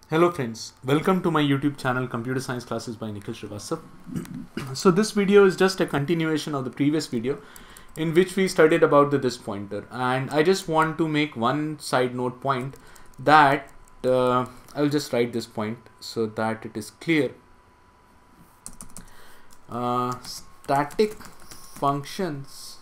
Hello friends, welcome to my YouTube channel Computer Science Classes by Nikhil Srivastava. So this video is just a continuation of the previous video in which we studied about the this pointer, and I just want to make one side note point that I'll just write this point so that it is clear. Static functions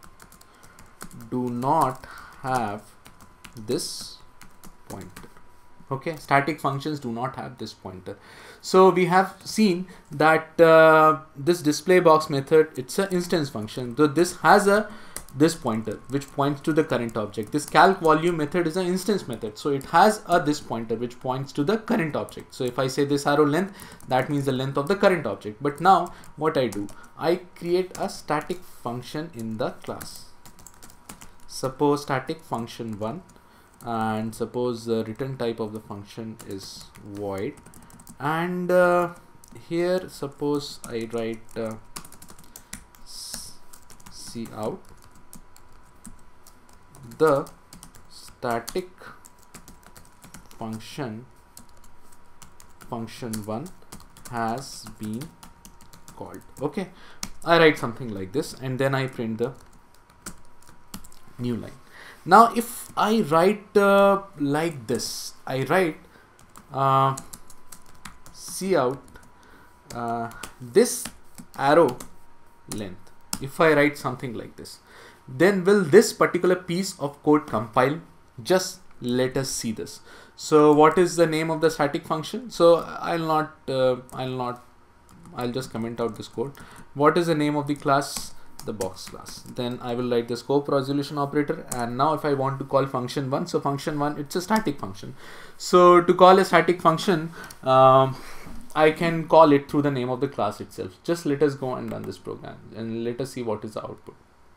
do not have this pointer. Okay, static functions do not have this pointer. So we have seen that this display box method, it's an instance function, though this has this pointer which points to the current object. This calc volume method is an instance method, so it has this pointer which points to the current object. So if I say this arrow length, that means the length of the current object. But now what I do, I create a static function in the class. Suppose static function 1, and suppose the return type of the function is void, and here suppose I write cout the static function 1 has been called. Okay, I write something like this, and then I print the new line. Now if I write like this, I write cout this arrow length. If I write something like this, then will this particular piece of code compile? Just let us see this. So what is the name of the static function? So I'll just comment out this code. What is the name of the class? The box class. Then I will write the scope resolution operator, and now if I want to call function 1, so function 1, it's a static function. So to call a static function, I can call it through the name of the class itself. Just let us go and run this program and let us see what is the output.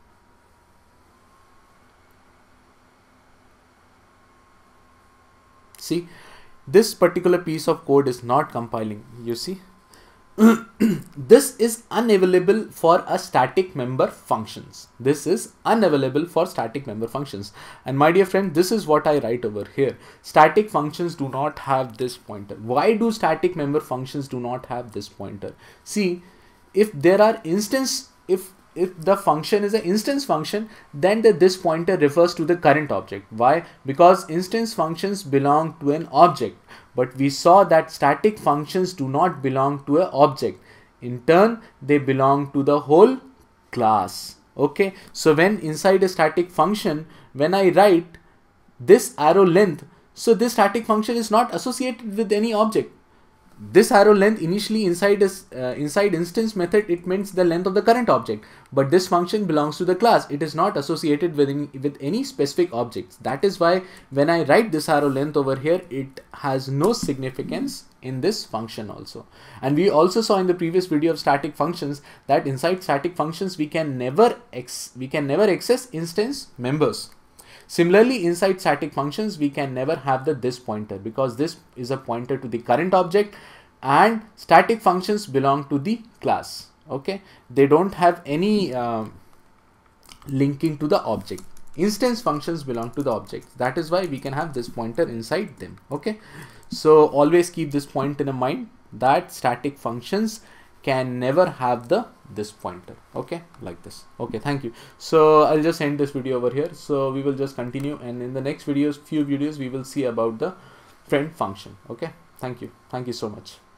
See, this particular piece of code is not compiling, you see. This is unavailable for a static member functions. This is unavailable for static member functions. And my dear friend, this is what I write over here. Static functions do not have this pointer. Why do static member functions do not have this pointer? See, if there are if the function is an instance function, then this pointer refers to the current object. Why? Because instance functions belong to an object. But we saw that static functions do not belong to an object. In turn, they belong to the whole class. Okay, so when inside a static function, when I write this arrow length, so this static function is not associated with any object. This arrow length initially inside instance method, it means the length of the current object, but this function belongs to the class. It is not associated with any specific objects. That is why when I write this arrow length over here, it has no significance in this function also. And we also saw in the previous video of static functions that inside static functions we can never access instance members. Similarly, inside static functions, we can never have this pointer, because this is a pointer to the current object, and static functions belong to the class. Okay, they don't have any linking to the object. Instance functions belong to the object. That is why we can have this pointer inside them. Okay, so always keep this point in mind, that static functions can never have this pointer. Okay, like this. Okay, thank you. So I'll just end this video over here. So we will just continue, and in the next few videos we will see about the friend function. Okay, thank you so much.